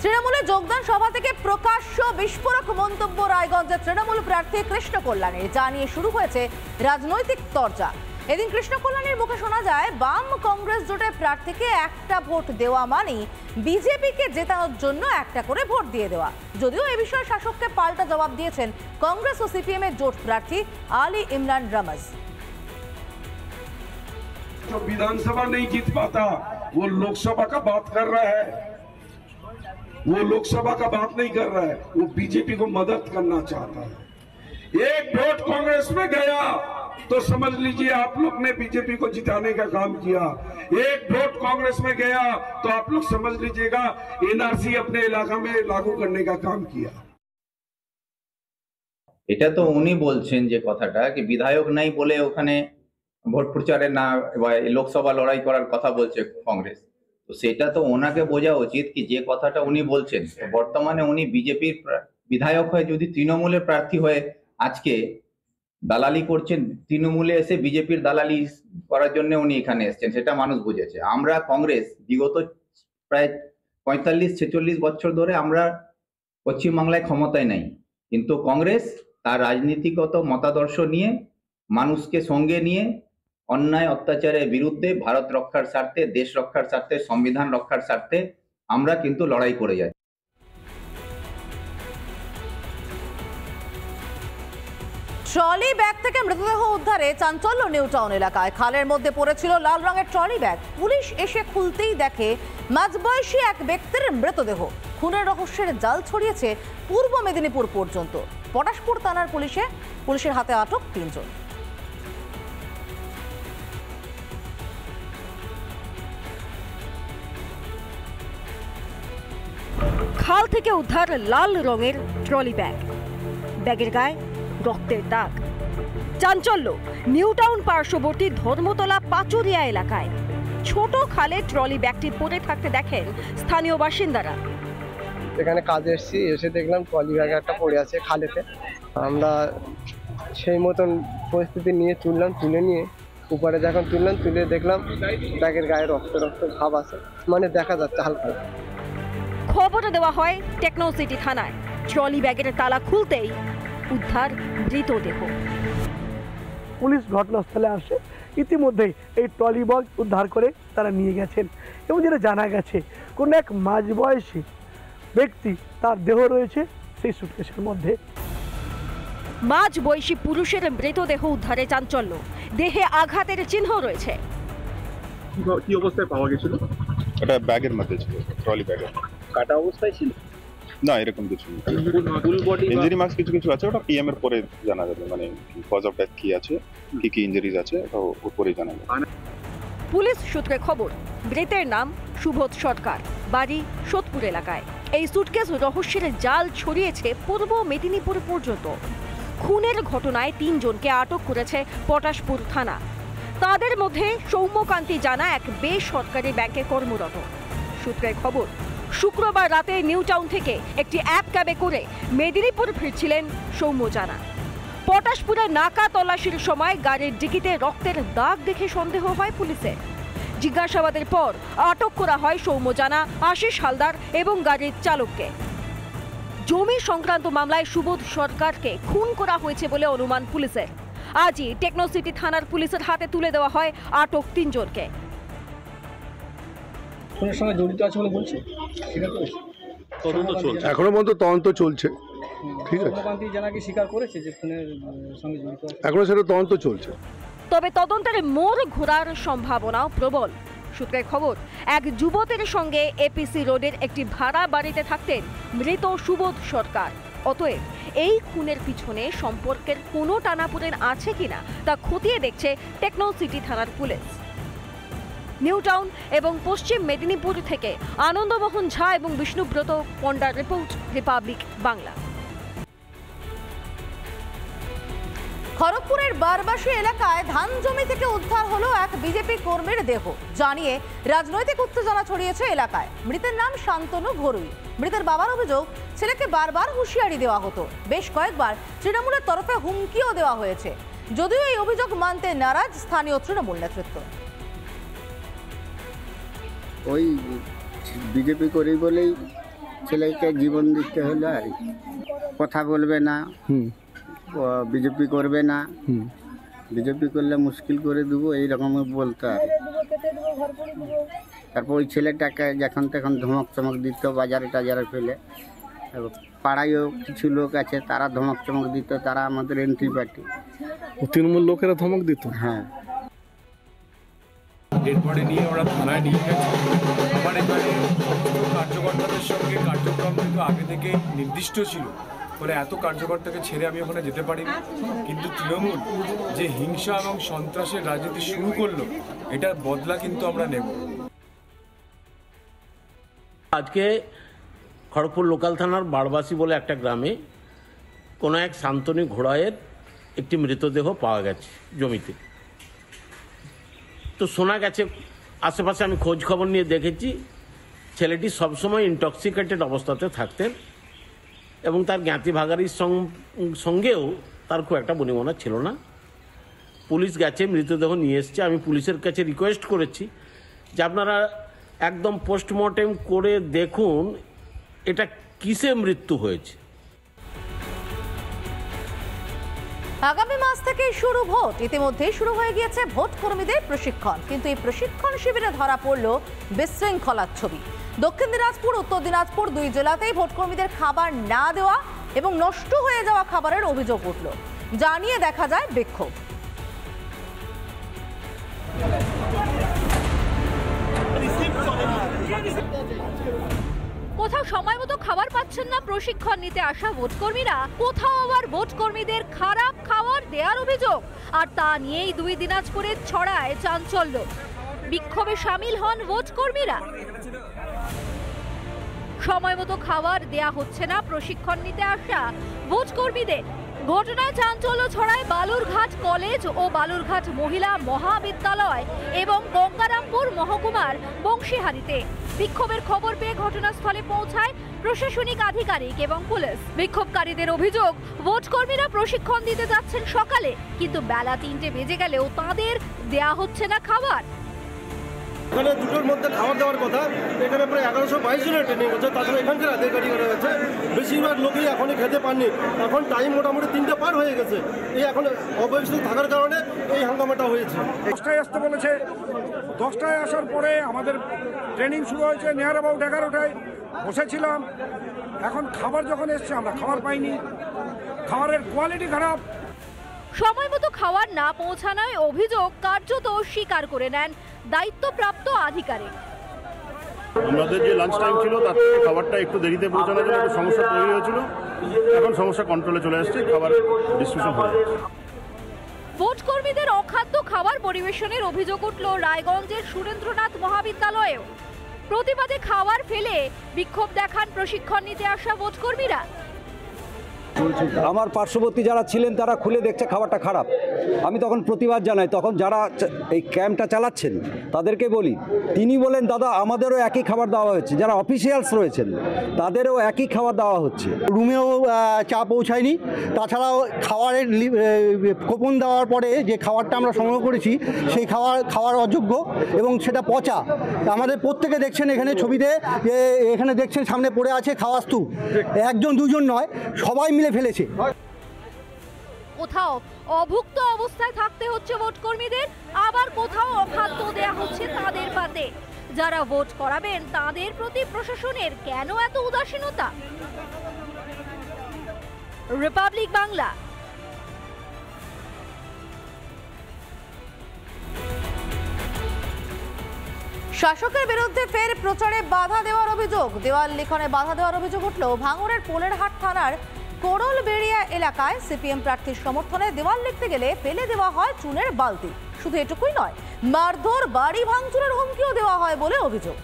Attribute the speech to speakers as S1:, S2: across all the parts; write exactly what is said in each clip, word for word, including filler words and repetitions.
S1: তৃণমূলে যোগদান সভা থেকে প্রকাশ্য বিস্ফোরক মন্তব্য রায়গঞ্জের তৃণমূল প্রার্থী কৃষ্ণ কল্যাণীর, যা নিয়ে শুরু হয়েছে রাজনৈতিক তরজা। এদিন কৃষ্ণ কল্যাণীর মুখে শোনা যায়, বাম কংগ্রেস জোটের প্রার্থীকে একটা ভোট দেওয়া মানেই বিজেপিকে জেতানোর জন্য একটা করে ভোট দিয়ে দেওয়া। যদিও এ বিষয়ে শাসককে পাল্টা জবাব দিয়েছেন কংগ্রেস ও সিপিএম এর জোট প্রার্থী আলী ইমরান রমজ।
S2: जो विधानसभा नहीं जीत पाता वो लोकसभा का बात कर रहा है, वो लोकसभा का बात नहीं कर रहा है, वो बीजेपी को मदद करना चाहता है। एक वोट कांग्रेस में गया तो समझ लीजिए आप लोग ने बीजेपी को जिताने का काम किया। एक वोट कांग्रेस में गया तो आप लोग समझ लीजिएगा एनआरसी अपने इलाका में लागू करने का काम किया।
S3: এটা তো উনি বলছেন যে কথাটা কি বিধায়ক নাই বলে ওখানে ভোট প্রচারে না লোকসভা লড়াই করার কথা বলছে কংগ্রেস। তো সেটা তো ওনাকে বোঝা উচিত কি যে কথাটা উনি বলছেন, বর্তমানে উনি বিজেপির বিধায়ক হয়ে যদি তৃণমূলের প্রার্থী হয়ে আজকে দালালি করছেন, তৃণমূলে এসে বিজেপির দালালি করার জন্য উনি এখানে এসেছেন, সেটা মানুষ বুঝেছে। আমরা কংগ্রেস বিগত প্রায় পঁয়তাল্লিশ ছেচল্লিশ বছর ধরে আমরা পশ্চিমবাংলায় ক্ষমতায় নাই, কিন্তু কংগ্রেস তার রাজনীতিগত মতাদর্শ নিয়ে মানুষকে সঙ্গে নিয়ে অন্যায় অত্যাচারের বিরুদ্ধে ভারত রক্ষার স্বার্থে, দেশ রক্ষার স্বার্থে, সংবিধান রক্ষার স্বার্থে আমরা কিন্তু লড়াই করে যাই।
S1: ট্রলি ব্যাগ থেকে মৃতদেহ উদ্ধারে চাঞ্চল্য নিউ টাউন এলাকায়। খালের মধ্যে পড়েছিল লাল রঙের ট্রলি ব্যাগ। পুলিশ এসে খুলতেই দেখে মাঝবয়সী এক ব্যক্তির মৃতদেহ। খুনের রহস্যের জাল ছড়িয়েছে পূর্ব মেদিনীপুর পর্যন্ত। পটাশপুর থানার পুলিশে পুলিশের হাতে আটক তিনজন।
S4: খাল থেকে উদ্ধার লাল রঙের ট্রলি ব্যাগ, ব্যাগের গায়ে রক্তের দাগ। চাঞ্চল্য নিউ টাউন পার্শ্ববর্তী ধর্মতলা পাচুরিয়া এলাকায়। ছোট খালে ট্রলি ব্যাগটি পড়ে থাকতে দেখেন স্থানীয় বাসিন্দারা।
S5: এখানে কাজে এসেছি, এসে দেখলাম ট্রলি ব্যাগ একটা পড়ে আছে খালেতে। আমরা সেই মতন পরিস্থিতি নিয়ে তুললাম, তুলে নিয়ে উপরে যখন তুললাম তুলে দেখলাম ব্যাগের গায়ে রক্ত রক্ত ভাব আছে, মানে দেখা যাচ্ছে হালকা।
S4: খবর দেওয়া হয় টেকনো সিটি থানায়। ট্রলি ব্যাগের তালা খুলতেই উদ্ধার মৃতদেহ।
S6: পুলিশ ঘটনাস্থলে আসে, ইতিমধ্যেই এই ট্রলি ব্যাগ উদ্ধার করে তারা নিয়ে গেছেন এবং যেটা জানা গেছে কোন এক মাঝবয়সী ব্যক্তি তার দেহ রয়েছে সেই সুটকেসের মধ্যে।
S4: মাঝ বয়সী পুরুষের মৃতদেহ উদ্ধারে চাঞ্চল্য, দেহে আঘাতের চিহ্ন রয়েছে।
S7: কি অবস্থায় পাওয়া গেছিল?
S8: ওটা ব্যাগের মধ্যে ছিল, ট্রলি ব্যাগের।
S7: কাটা অবস্থায় ছিল
S8: না, এরকম কিছু ইনজুরি মার্কস কিছু কিছু আছে, ওটা পিএম এর পরে জানা যাবে, মানে কজ অফ ডেথ কি আছে, কি কি ইনজুরিজ আছে, ওটা উপরে জানা যাবে।
S4: পুলিশ সূত্রে খবর, মৃতের নাম সুবোধ সরকার, বাড়ি সোদপুর এলাকায়। এই সুটকেস রহস্যের জাল ছড়িয়েছে পূর্ব মেদিনীপুর পর্যন্ত। খুনের ঘটনায় তিনজনকে আটক করেছে পটাশপুর থানা। তাদের মধ্যে সৌম্যকান্তি জানা এক বেসরকারি ব্যাংকে কর্মরত। সূত্রের খবর, শুক্রবার রাতে নিউ টাউন থেকে একটি অ্যাপ ক্যাবে করে মেদিনীপুর ফিরছিলেন সৌম্য জানা। পটাশপুরে নাকা তল্লাশির সময় গাড়ির ডিকিতে রক্তের দাগ দেখে সন্দেহ হয় পুলিশের। জিজ্ঞাসাবাদের পর আটক করা হয় সৌম্য জানা, আশিস হালদার এবং গাড়ির চালককে। জমি সংক্রান্ত মামলায় সুবোধ সরকারকে খুন করা হয়েছে বলে অনুমান পুলিশের। আজই টেকনো সিটি থানার পুলিশের হাতে তুলে দেওয়া হয় আটক তিনজনকে।
S5: খুনের সঙ্গে জড়িত আছে বলে বলছে,
S7: তদন্ত চলছে,
S9: এখনো পর্যন্ত তদন্ত চলছে। ঠিক আছে,
S5: সৌম্যকান্তি জানা কি স্বীকার করেছে যে খুনের সঙ্গে জড়িত আছে?
S9: এখনো সেটা তদন্ত চলছে।
S4: তবে তদন্তের মোড় ঘোরার সম্ভাবনাও প্রবল। সূত্রের খবর, এক যুবতীর সঙ্গে এপিসি রোডের একটি ভাড়া বাড়িতে থাকতেন মৃত সুবোধ সরকার। অতএব এই খুনের পিছনে সম্পর্কের কোনো টানাপোড়েন আছে কিনা তা খতিয়ে দেখছে টেকনো সিটি থানার পুলিশ। নিউ টাউন এবং পশ্চিম মেদিনীপুর থেকে আনন্দমোহন ঝা এবং বিষ্ণুব্রত পণ্ডার রিপোর্ট, রিপাবলিক বাংলা।
S1: খড়গপুরের বারবাসী এলাকায় ধান জমি থেকে উদ্ধার হলো এক বিজেপি কর্মীর দেহ, জানিয়ে রাজনৈতিক উত্তেজনা ছড়িয়েছে এলাকায়। মৃতের নাম শান্তনু ঘরুই। মৃতের বাবার অভিযোগ, ছেলেকে বারবার হুঁশিয়ারি দেওয়া হতো, বেশ কয়েকবার তৃণমূলের তরফে হুমকিও দেওয়া হয়েছে। যদিও এই অভিযোগ মানতে নারাজ স্থানীয় তৃণমূল নেতৃত্ব।
S10: ওই বিজেপি করি বলেই ছেলেকে জীবন দিতে হলো আর কি। কথা বলবে না, বিজেপি করবে না, বিজেপি করলে মুশকিল করে দেবো এইরকম বলতো আর তারপর ওই ছেলেটাকে যখন তখন ধমক চমক দিত বাজারে টাজারে ফেলে। পাড়ায়ও কিছু লোক আছে তারা ধমক চমক দিত, তারা আমাদের এন্ট্রি পার্টি।
S9: তৃণমূল লোকেরা ধমক দিত?
S10: হ্যাঁ।
S11: এরপরে নিয়ে ওরা থানায় নিয়ে গেছে। আমার এখানে কার্যকর্তাদের সঙ্গে কার্যক্রম কিন্তু আগে থেকে নির্দিষ্ট ছিল, ফলে এত কার্যকর্তাকে ছেড়ে আমি ওখানে যেতে পারিনি। কিন্তু তৃণমূল যে হিংসা এবং সন্ত্রাসের রাজনীতি শুরু করলো, এটার বদলা কিন্তু আমরা নেব।
S12: আজকে খড়গপুর লোকাল থানার বারবাসী বলে একটা গ্রামে কোনো এক শান্তনু ঘোড়ায়ের একটি মৃতদেহ পাওয়া গেছে জমিতে। তো শোনা গেছে, আশেপাশে আমি খোঁজ খবর নিয়ে দেখেছি, ছেলেটি সবসময় ইনটক্সিকেটেড অবস্থাতে থাকতেন এবং তার জ্ঞাতি ভাগারির সঙ্গেও তার খুব একটা বনিবনা ছিল না। পুলিশ গেছে, মৃতদেহ নিয়ে এসছে। আমি পুলিশের কাছে রিকোয়েস্ট করেছি যে আপনারা একদম পোস্টমর্টেম করে দেখুন এটা কিসে মৃত্যু হয়েছে।
S1: আগামী মাস থেকে শুরু ভোট। ইতিমধ্যেই শুরু হয়ে গিয়েছে ভোট কর্মীদের প্রশিক্ষণ, কিন্তু এই প্রশিক্ষণ শিবিরে ধরা পড়ল বিশৃঙ্খলার ছবি। দক্ষিণ দিনাজপুর, উত্তর দিনাজপুর দুই জেলাতেই ভোট কর্মীদের খাবার না দেওয়া এবং নষ্ট হয়ে যাওয়া খাবারের অভিযোগ উঠল। জানিয়ে দেখা যায় বিক্ষোভ।
S4: কোথাও সময় মতো খাবার পাচ্ছেন না প্রশিক্ষণ নিতে আসা ভোটকর্মীরা, কোথাও আবার ভোটকর্মীদের খারাপ খাবার দেওয়ার অভিযোগ, আর তা নিয়েই দুই দিনাজপুরে ছড়ায় চাঞ্চল্য। বিক্ষোভে সামিল হন ভোটকর্মীরা। সময় মতো খাবার দেয়া হচ্ছে না প্রশিক্ষণ নিতে আসা ভোটকর্মীদের। ঘটনায় চাঞ্চল্য ছড়ায় বালুরঘাট কলেজ ও বালুরঘাট মহিলা মহাবিদ্যালয় এবং গঙ্গারামপুর মহকুমার বংশীহারিতে। বিক্ষোভের খবর পেয়ে ঘটনাস্থলে পৌঁছায় প্রশাসনিক আধিকারিক এবং পুলিশ। বিক্ষোভকারীদের অভিযোগ, ভোটকর্মীরা প্রশিক্ষণ দিতে যাচ্ছেন সকালে, কিন্তু বেলা তিনটে বেজে গেলেও তাদের দেয়া হচ্ছে না খাবার।
S13: এখানে দুটোর মধ্যে খাবার দেওয়ার কথা, এখানে প্রায় এগারোশো বাইশ জনের ট্রেনিং হচ্ছে, তাছাড়া এখানকার আধিকারিকরা আছে, বেশিরভাগ লোকই এখনই খেতে পাননি। এখন টাইম মোটামুটি তিনটে পার হয়ে গেছে, এই এখন অব্যবস্থিত থাকার কারণে এই হাঙ্গামাটা হয়েছে।
S14: দশটায় আসতে বলেছে, দশটায় আসার পরে আমাদের ট্রেনিং শুরু হয়েছে নিয়ার অ্যাবাউট এগারোটায়। বসেছিলাম, এখন খাবার যখন এসছে আমরা খাবার পাইনি, খাবারের কোয়ালিটি খারাপ।
S4: সময় মতো খাবার না পৌঁছানোয় অভিযোগ কার্যত স্বীকার করে নেন দায়িত্বপ্রাপ্ত আধিকারিক।
S15: আমাদের যে লাঞ্চ টাইম ছিল তার থেকে খাবারটা একটু দেরিতে পৌঁছানোর জন্য একটু সমস্যা তৈরি হয়েছিল, এখন সমস্যা কন্ট্রোলে চলে আসছে, খাবার ডিস্ট্রিবিউশন হয়ে যাচ্ছে।
S4: ভোটকর্মীদের অখাদ্য খাবার পরিবেশনের অভিযোগ উঠল রায়গঞ্জের সুরেন্দ্রনাথ মহাবিদ্যালয়েও। প্রতিবাদে খাবার ফেলে বিক্ষোভ দেখান প্রশিক্ষণ নিতে আসা ভোটকর্মীরা।
S16: আমার পার্শ্ববর্তী যারা ছিলেন তারা খুলে দেখছে খাবারটা খারাপ। আমি তখন প্রতিবাদ জানাই, তখন যারা এই ক্যাম্পটা চালাচ্ছেন তাদেরকে বলি, তিনি বলেন দাদা আমাদেরও একই খাবার দেওয়া হচ্ছে, যারা অফিসিয়ালস রয়েছেন তাদেরও একই খাবার দেওয়া হচ্ছে।
S17: রুমেও চা পৌঁছায়নি, তাছাড়াও খাবারের কুপন দেওয়ার পরে যে খাবারটা আমরা সংগ্রহ করেছি সেই খাবার খাওয়ার অযোগ্য এবং সেটা পচা। আমাদের প্রত্যেকে দেখছেন এখানে ছবিতে, এখানে দেখছেন সামনে পড়ে আছে খাওয়া স্তূপ, একজন দুজন নয় সবাই মিলে ফেলেছে।
S4: কোথাও অভুক্ত অবস্থায় থাকতে হচ্ছে ভোটকর্মীদের, আবার কোথাও অখাদ্য দেয়া হচ্ছে তাদের পাতে। যারা ভোট করাবেন তাদের প্রতি প্রশাসনের কেন এত উদাসীনতা? রিপাবলিক বাংলা।
S1: শাসকের বিরুদ্ধে ফের প্রচারে বাধা দেওয়ার অভিযোগ, দেওয়াল লিখনে বাধা দেওয়ার অভিযোগ উঠল ভাঙড়ের পোলেরহাট থানার কোড়লবেড়িয়া এলাকায়। সিপিএম প্রার্থীর সমর্থনে দেওয়াল লিখতে গেলে ফেলে দেওয়া হয় চুনের বালতি। শুধু এটুকুই নয়, মারধর, বাড়ি ভাঙচুরের হুমকিও দেওয়া হয় বলে অভিযোগ।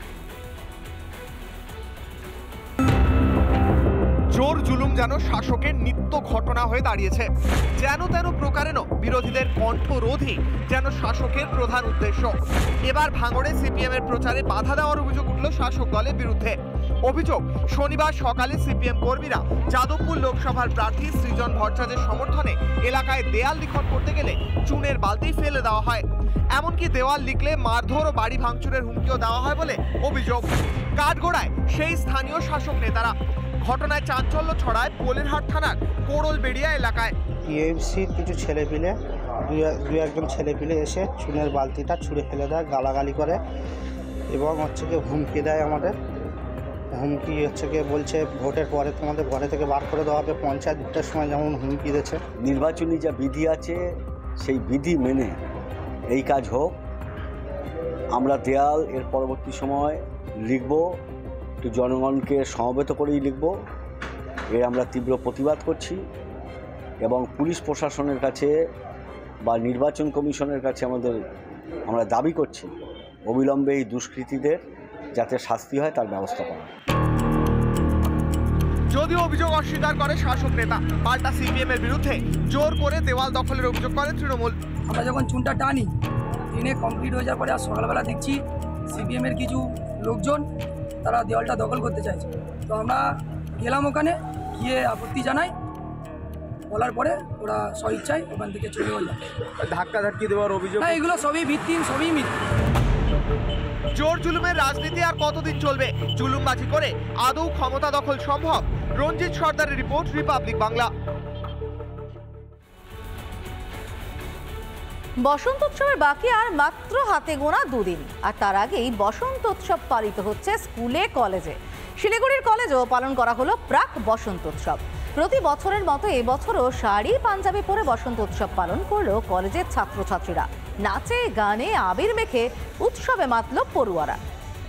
S18: জোর জুলুম যেন শাসকের নিত্য ঘটনা হয়ে দাঁড়িয়েছে। যেন তেন প্রকারেণ বিরোধীদের কণ্ঠরোধই যেন শাসকের প্রধান উদ্দেশ্য। এবার ভাঙড়ে সিপিএম এর প্রচারে বাধা দেওয়ার অভিযোগ উঠল শাসক দলের বিরুদ্ধে। অভিযোগ, শনিবার সকালে সিপিএম কর্মীরা যাদবপুর লোকসভার প্রার্থী সৃজন ভট্টাচার্যের সমর্থনে এলাকায় দেয়াল লিখন করতে গেলে চুনের বালতি ফেলে দেওয়া হয়। এমনকি দেওয়াল লিখলে মারধর ও বাড়ি ভাঙচুরের হুমকিও দেওয়া হয় বলে অভিযোগ। কাঠগড়ায় সেই স্থানীয় শাসক নেতারা। ঘটনায় চাঞ্চল্য ছড়ায় পোলেরহাট থানার কোড়লবেড়িয়া এলাকায়।
S19: টিএমসির কিছু ছেলেপিলে দুই দুই একজন ছেলেপিলে এসে চুনের বালতিটা ছুঁড়ে ফেলে দেয়, গালাগালি করে এবং হচ্ছে কি হুমকি দেয়। আমাদের হুমকি হচ্ছে কি বলছে ভোটের পরে তোমাদের ঘরে থেকে বার করে দেওয়া হবে। পঞ্চায়েত ভোটের সময় যেমন হুমকি দিয়েছে।
S20: নির্বাচনী যা বিধি আছে সেই বিধি মেনে এই কাজ হোক। আমরা দেয়াল এর পরবর্তী সময় লিখব, একটু জনগণকে সমবেত করেই লিখব। এর আমরা তীব্র প্রতিবাদ করছি এবং পুলিশ প্রশাসনের কাছে বা নির্বাচন কমিশনের কাছে আমাদের আমরা দাবি করছি অবিলম্বে এই দুষ্কৃতীদের যাতে শাস্তি হয় তার ব্যবস্থা করা।
S18: যদিও অভিযোগ অস্বীকার করে শাসক নেতা, পাল্টা সিপিএম এর বিরুদ্ধে জোর করে দেওয়াল দখলের অভিযোগ করে তৃণমূল।
S21: আমরা যখন চুনটা টানি দিনে কমপ্লিট হয়ে যাওয়ার পরে আর সকালবেলা দেখছি সিপিএম এর কিছু লোকজন তারা দেওয়ালটা দখল করতে চাইছে। তো আমরা গেলাম ওখানে, গিয়ে আপত্তি জানাই, বলার পরে ওরা স্বইচ্ছায় ওখান থেকে চলে গেল।
S18: ধাক্কা ধাক্কি দেওয়ার অভিযোগ,
S21: না এগুলো সবই ভিত্তিহীন, সবই মিথ্যা।
S18: জোর জুলুমের রাজনীতি আর কতদিন চলবে? জুলুমবাজি করে আদৌ ক্ষমতা দখল সম্ভব? রঞ্জিত সর্দারের রিপোর্ট, রিপাবলিক বাংলা।
S1: বসন্ত উৎসবের বাকি আর মাত্র হাতে গোনা দুদিন, আর তার আগেই বসন্ত উৎসব পালিত হচ্ছে স্কুলে কলেজে। শিলিগুড়ির কলেজেও পালন করা হলো প্রাক বসন্ত উৎসব। প্রতি বছরের মতো এবছরও শাড়ি পাঞ্জাবি পরে বসন্ত উৎসব পালন করলো কলেজের ছাত্রছাত্রীরা। নাচে গানে আবির মেখে উৎসবে মাতল পড়ুয়ারা।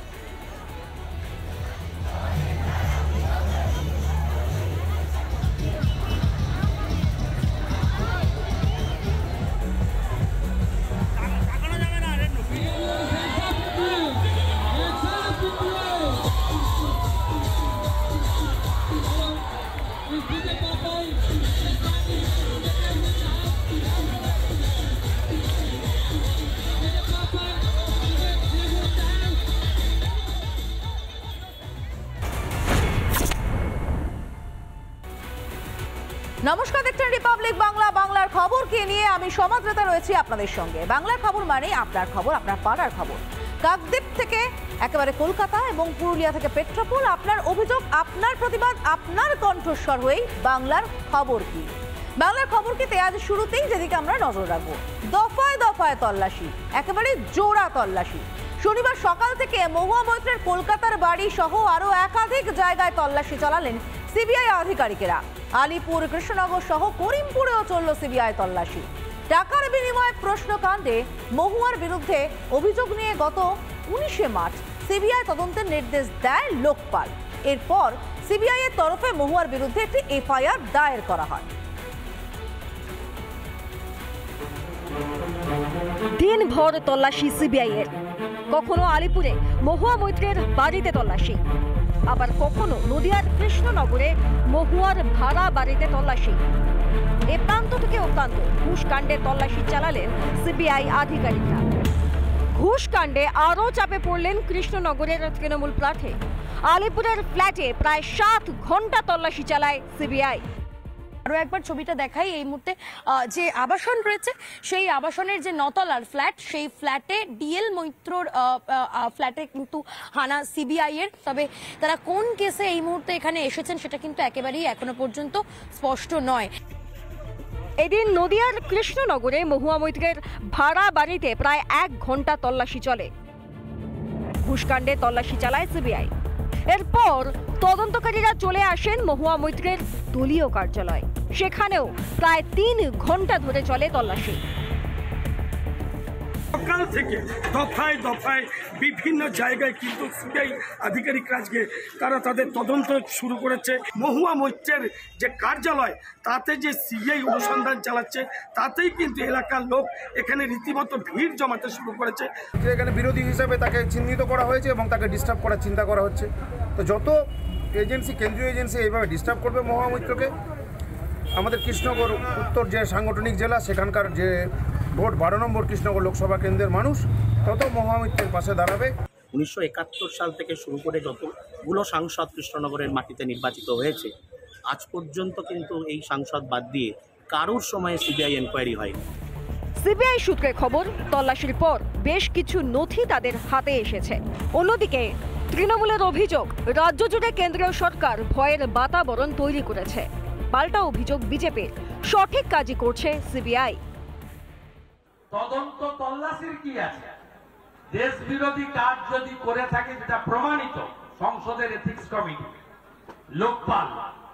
S1: নমস্কার, দেখছেন রিপাবলিক বাংলা। বাংলার খবরকে নিয়ে আমি সমাদৃতা রয়েছি আপনাদের সঙ্গে। বাংলার খবর মানে আপনার খবর, আপনার পাড়ার খবর। কাকদ্বীপ থেকে একেবারে কলকাতা এবং পুরুলিয়া থেকে পেট্রাপোল, আপনার অভিযোগ, আপনার প্রতিবাদ, আপনার কণ্ঠস্বর হয়েই বাংলার খবর কি। বাংলার খবর কিতে আজ শুরুতেই যেদিকে আমরা নজর রাখবো, দফায় দফায় তল্লাশি, একেবারে জোড়া তল্লাশি। শনিবার সকাল থেকে মহুয়া মৈত্রের কলকাতার বাড়ি সহ আরো একাধিক জায়গায় তল্লাশি চালালেন সিবিআই আধিকারিকেরা। আলিপুর, কৃষ্ণনগর সহ করিমপুরেও চলল সিবিআই তল্লাশি। টাকার বিনিময়ে প্রশ্নকাণ্ডে মহুয়ার বিরুদ্ধে অভিযোগ নিয়ে গত উনিশে মার্চ সিবিআই তদন্তের নির্দেশ দেয় লোকপাল। এরপর সিবিআই এর তরফে মহুয়ার বিরুদ্ধে একটি এফআইআর দায়ের করা হয়।
S4: দিনভর তল্লাশি সিবিআই এর। কখনো আলিপুরে মহুয়া মৈত্রের বাড়িতে তল্লাশি, আবার কখনো নদিয়ার কৃষ্ণনগরে মহুয়ার ভাড়া বাড়িতে তল্লাশি। এ প্রান্ত থেকে ও প্রান্ত ঘুষ কাণ্ডে তল্লাশি চালালেন সিবিআই আধিকারিকরা। ঘুষ কাণ্ডে আরও চাপে পড়লেন কৃষ্ণনগরের তৃণমূল প্রার্থী। আলিপুরের ফ্ল্যাটে প্রায় সাত ঘন্টা তল্লাশি চালায় সিবিআই।
S22: আরও একবার ছবিটা দেখাই। এই মুহূর্তে যে আবাসন রয়েছে সেই আবাসনের যে নতলার ফ্ল্যাট, সেই ফ্ল্যাটে ডিএল মৈত্রর ফ্ল্যাটে কিন্তু হানা সিবিআই এর। তবে তারা কোন কেসে এই মুহূর্তে এখানে এসেছেন সেটা কিন্তু একেবারেই এখনো পর্যন্ত স্পষ্ট নয়।
S4: এদিন নদিয়ার কৃষ্ণনগরে মহুয়া মৈত্রের ভাড়া বাড়িতে প্রায় এক ঘন্টা তল্লাশি চলে। ঘুষকাণ্ডে তল্লাশি চালায় সিবিআই। এরপর তদন্তকারীরা চলে আসেন মহুয়া মৈত্রের দলীয় কার্যালয়। সেখানেও প্রায় তিন ঘন্টা ধরে চলে তল্লাশি।
S6: সকাল থেকে দফায় দফায় বিভিন্ন জায়গায় কিন্তু সিবিআই আধিকারিকরা আজকে তারা তাদের তদন্ত শুরু করেছে। মহুয়া মৈত্রের যে কার্যালয়, তাতে যে সিবিআই অনুসন্ধান চালাচ্ছে, তাতেই কিন্তু এলাকার লোক এখানে রীতিমতো ভিড় জমাতে শুরু করেছে।
S23: যে এখানে বিরোধী হিসেবে তাকে চিহ্নিত করা হয়েছে এবং তাকে ডিস্টার্ব করার চিন্তা করা হচ্ছে। তো যত এজেন্সি, কেন্দ্রীয় এজেন্সি এইভাবে ডিস্টার্ব করবে মহুয়া মৈত্রকে, আমাদের কৃষ্ণনগর উত্তর যে সাংগঠনিক জেলা, সেখানকার যে ভোট বারো নম্বর কৃষ্ণনগর লোকসভা কেন্দ্রের মানুষ তত মহুয়া মৈত্রের পাশে দাঁড়াবে।
S2: উনিশশো একাত্তর সাল থেকে শুরু করে যতগুলো সাংসদ কৃষ্ণনগরের মাটিতে নির্বাচিত হয়েছে আজ পর্যন্ত কিন্তু এই সাংসদ বাদ দিয়ে কারোর সময়ে সিবিআই এনকোয়ারি হয়নি।
S4: সিবিআই সূত্রে খবর, তল্লাশির পর বেশ কিছু নথি তাদের হাতে এসেছে। অন্যদিকে তৃণমূলের অভিযোগ, রাজ্য জুড়ে কেন্দ্রীয় সরকার ভয়ের বাতাবরণ তৈরি করেছে। পাল্টা অভিযোগ বিজেপির, সঠিক কাজই করছে সিবিআই।
S3: তদন্ত তল্লাশির কি আছে? দেশ বিরোধী কাজ যদি করে থাকে যেটা প্রমাণিত সংসদের এথিক্স কমিটি, লোকপাল,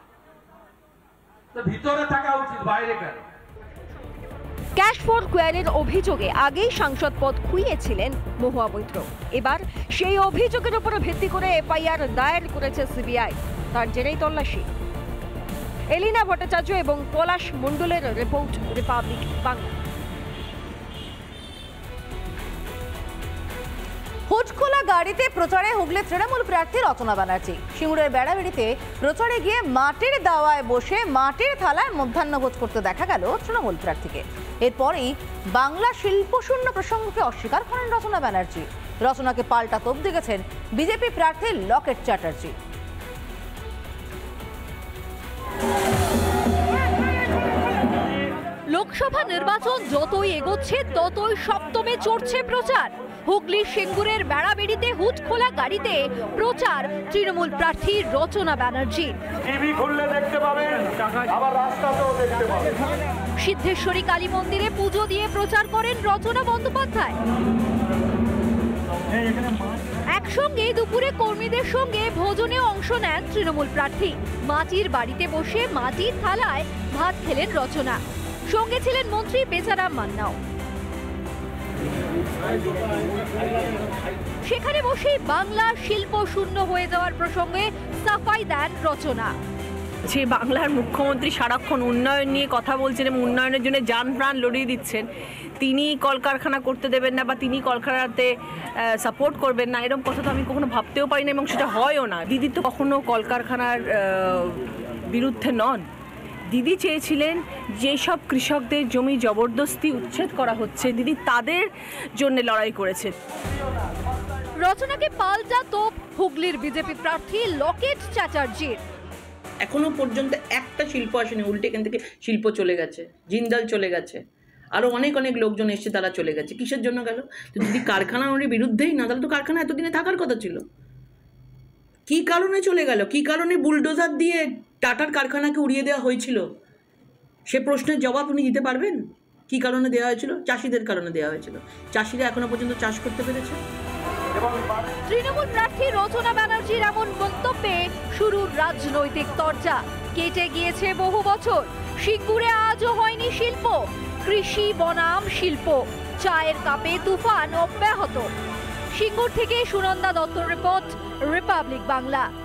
S3: তো ভিতরে থাকা উচিত, বাইরে কেন?
S4: ক্যাশ ফর কোয়ারির অভিযোগে আগেই সাংসদ পদ খুইয়েছিলেন মহুয়া মৈত্র। এবার সেই অভিযোগের উপর ভিত্তি করে এফআইআর দায়ের করেছে সিবিআই। তার জেরেই তল্লাশি। এলিনা ভট্টাচার্য এবং পলাশ মণ্ডলের রিপোর্ট, রিপাবলিক বাংলা।
S1: হুজখোলা গাড়িতে প্রচারে হুগলি তৃণমূল প্রার্থী রচনা ব্যানার্জি। সিঙ্গুরের বেড়াবেড়িতে প্রচারে গিয়ে মাটির দাওয়ায় বসে মাটির থালায় মধ্যাহ্নভোজ করতে দেখা গেল তৃণমূল প্রার্থীকে। এরপরেই বাংলা শিল্পশূন্য প্রসঙ্গকে অস্বীকার করেন রচনা ব্যানার্জি। রচনাকে পাল্টা তোপ দিয়েছেন বিজেপি প্রার্থী লকেট চ্যাটার্জি।
S4: লোকসভা নির্বাচন যতই এগোচ্ছে ততই সপ্তমে চড়ছে প্রচার। হুগলি সিঙ্গুরের বেড়াবেড়িতে হুজখোলা গাড়িতে প্রচার তৃণমূল প্রার্থী রচনা ব্যানার্জি। সিদ্ধেশ্বরী কালী মন্দিরে পুজো দিয়ে প্রচার করেন রচনা বন্দ্যোপাধ্যায়। একসঙ্গে দুপুরে কর্মীদের সঙ্গে ভোজনে অংশ নেন তৃণমূল প্রার্থী। মাটির বাড়িতে বসে মাটির থালায় ভাত খেলেন রচনা। সঙ্গে ছিলেন মন্ত্রী বেচারাম মান্নাও। সেখানে বসেই বাংলা শিল্প শূন্য হয়ে যাওয়ার প্রসঙ্গে সাফাই দেন রচনা।
S8: যে বাংলার মুখ্যমন্ত্রী সারাক্ষণ উন্নয়ন নিয়ে কথা বলছেন এবং উন্নয়নের জন্য জান প্রাণ লড়িয়ে দিচ্ছেন, তিনি কলকারখানা করতে দেবেন না বা তিনি কলকারখানাতে সাপোর্ট করবেন না, এরকম কথা তো আমি কখনো ভাবতেও পারি না এবং সেটা হয়ও না। দিদি তো কখনো কলকারখানার বিরুদ্ধে নন। দিদি চেয়েছিলেন যেসব কৃষকদের জমি জবরদস্তি উচ্ছেদ করা হচ্ছে, দিদি তাদের জন্য লড়াই করেছে।
S4: রচনাকে পাল্টা তোপ হুগলির বিজেপি প্রার্থী লকেট চ্যাটার্জির।
S24: এখনো পর্যন্ত একটা শিল্প আসেনি, উল্টে এখান থেকে শিল্প চলে গেছে, জিন্দাল চলে গেছে, আরও অনেক অনেক লোকজন এসছে, তারা চলে গেছে। কিসের জন্য গেল? তো যদি কারখানার বিরুদ্ধেই না, তাহলে তো কারখানা এতদিনে থাকার কথা ছিল। কি কারণে চলে গেল? কি কারণে বুলডোজার দিয়ে টাটার কারখানাকে উড়িয়ে দেওয়া হয়েছিল? সে প্রশ্নের জবাব উনি দিতে পারবেন? কি কারণে দেওয়া হয়েছিল? চাষিদের কারণে দেওয়া হয়েছিল। চাষিরা এখনো পর্যন্ত চাষ করতে পেরেছে।
S4: তৃণমূল প্রার্থী রচনা ব্যানার্জির এমন মন্তব্যে শুরু রাজনৈতিক চর্চা। কেটে গিয়েছে বহু বছর, সিঙ্গুরে আজও হয়নি শিল্প। কৃষি বনাম শিল্প, চায়ের কাপে তুফান অব্যাহত। সিঙ্গুর থেকে সুনন্দা দত্তর রিপোর্ট, রিপাবলিক বাংলা।